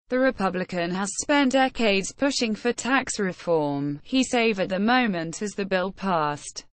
The Republican has spent decades pushing for tax reform. He savored the moment as the bill passed.